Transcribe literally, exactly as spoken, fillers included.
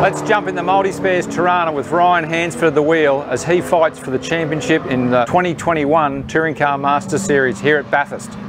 Let's jump in the multi-spares Tirana with Ryan Hansford at the wheel as he fights for the championship in the twenty twenty-one Touring Car Master Series here at Bathurst.